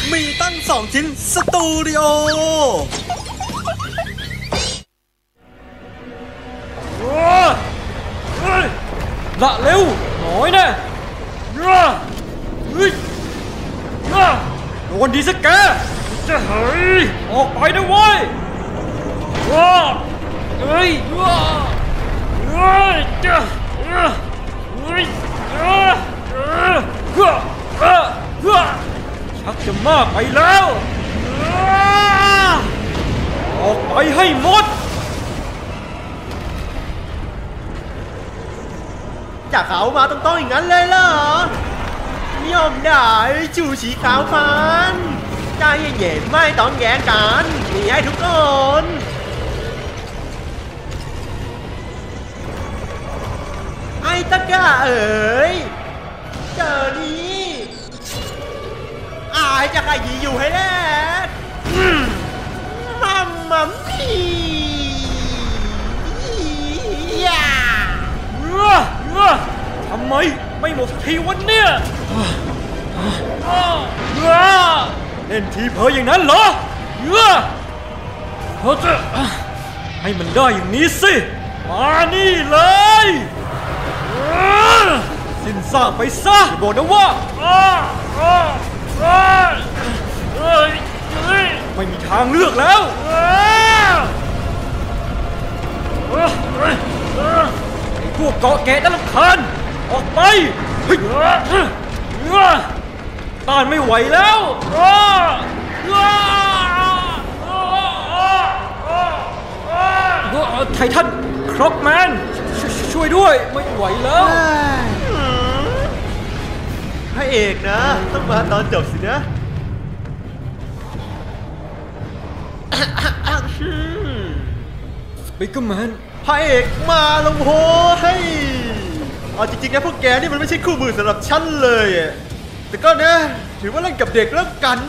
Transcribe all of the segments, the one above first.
มีตั้ง2 ชิ้นสตูดิโอละเร็วหน่อยนะโดนดีสักแกจะเฮ้ยออกไปนะเว้ยชักจะมากไปแล้วออกไปให้หมดจากเขามาต้องอย่างนั้นเลยเหรอยอมได้จูสีขาวฟันใจเย็นๆไม่ต้องแย่งกันมีให้ทุกคนไอ้ตะกะเอ๋ยเจอนี้อายจะขยี้อยู่ให้แน่มัมมัมมี่ทำไมไม่หมดทีวันเนี่ยเล่นทีเพออย่างนั้นเหรอเขาจะให้มันได้อย่างนี้สิมานี่เลยสิ้นซากไปซะบอกนะว่าไม่มีทางเลือกแล้วไอ้พวกเกาะแกะน่ารำคาญออกไปต้านไม่ไหวแล้วไททันคร็อกแมนช่วยด้วยไม่ไหวแล้วพระเอกนะต้องมาตอนจบสินะสปิกเกอร์แมนพระเอกมาลงโหให้เอาจริงๆนะพวกแกนี่มันไม่ใช่คู่มือสำหรับฉันเลยแต่ก็นะถือว่าเล่นกับเด็กแล้วกัน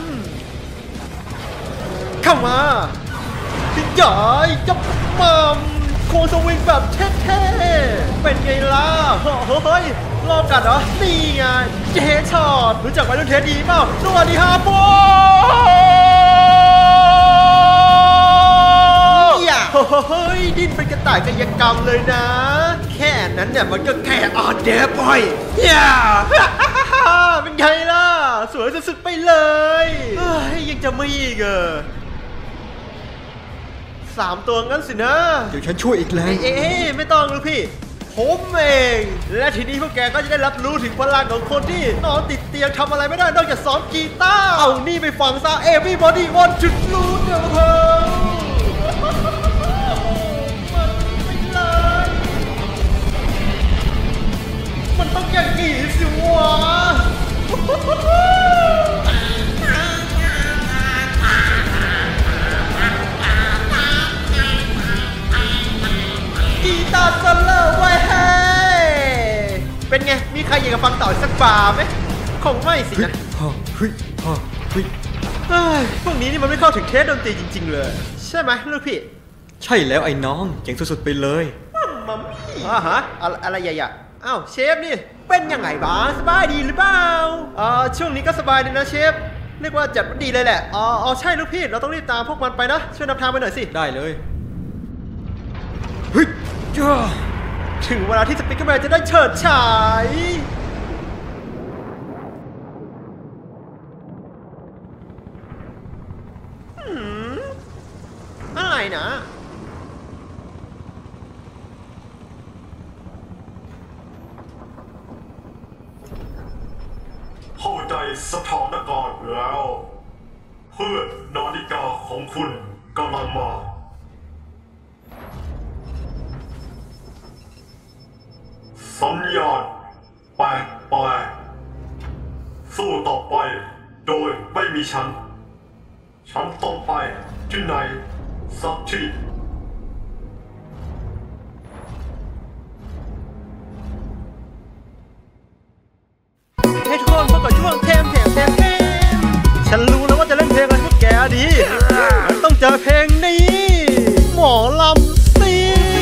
เข้ามาที่ใหญ่จับมัมโคสวิงแบบเท่ๆเป็นไงล่ะเฮ้ยรอบกันเหรอนี่ไงเจช็อตรู้จักไวรุ่นเทสดีเปล่าสวัสดีฮะโบเฮ้ยดิ้นเป็นกระต่ายกายกรรมเลยนะแค่นั้นเนี่ยมันก็แค่ออเดอร์บอยเป็นไงล่ะสวยสุดๆไปเลยยังจะไม่อีก3 ตัวงั้นสินะเดี๋ยวฉันช่วยอีกแล้วไม่ต้องลูกพี่ผมเองและทีนี้พวกแกก็จะได้รับรู้ถึงพลังของคนที่นอนติดเตียงทำอะไรไม่ได้นอกจากซ้อมกีตาร์เอานี่ไปฟังซะ Everybody want to lose เดี๋ยวเพิ่มันต้องอย่างนี้สิวะกีตาร์โซโล่ไว้ให้เป็นไงมีใครอยากจะฟังต่อสักบาร์ไหมคงไม่สินะพวกนี้นี่มันไม่เข้าถึงเทสดนตรีจริงๆเลยใช่ไหมลูกพี่ใช่แล้วไอ้น้องเจ๋งสุดๆไปเลยมัมมี่ฮะอะไรใหญ่ๆอ้าวเชฟนี่เป็นยังไงบ้างสบายดีหรือเปล่าช่วงนี้ก็สบายดีนะเชฟเรียกว่าจัดดีเลยแหละใช่ลูกพี่เราต้องรีบตามพวกมันไปนะช่วยนำทางไปหน่อยสิได้เลยถึงเวลาที่สปิกเกอร์แมนจะได้เฉิดฉายอะไรนะเข้าใจสถานการณ์แล้วเพื่อนนาฬิกาของคุณกำลังมาสัญญาณแปลกสู้ต่อไปโดยไม่มีฉันต้องไปที่ไหนสักที่ให้ทุกคนพบกับช่วงเทมฉันรู้แล้วว่าจะเล่นเพลงอะไรพวกแกดีมันต้องเจอเพลงนี้หมอลำซิง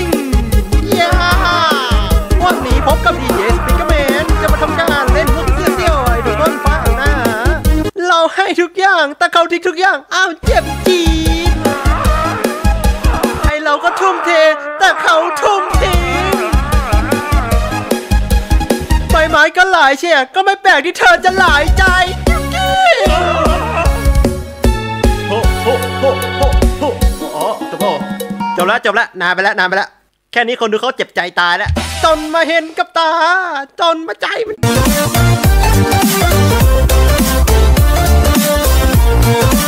วันนี้พบกับดีเจสปิกเกอร์แมนจะมาทำการเล่นพวกเสี่ยวไอ้ดูต้นฟ้าหน้าเราให้ทุกอย่างอย่างแต่เขาทิ้งทุกอย่างอ้าวเจ็บจี๊ดไอเราก็ทุ่มเทแต่เขาทุ่มทิ้งใบไม้ก็หลายเชี่ยก็ไม่แปลกที่เธอจะหลายใจโอ้โหอ๋อจบแล้วนานไปแล้วแค่นี้คนดูเขาเจ็บใจตายแล้วจนมาเห็นกับตาจนมาใจมัน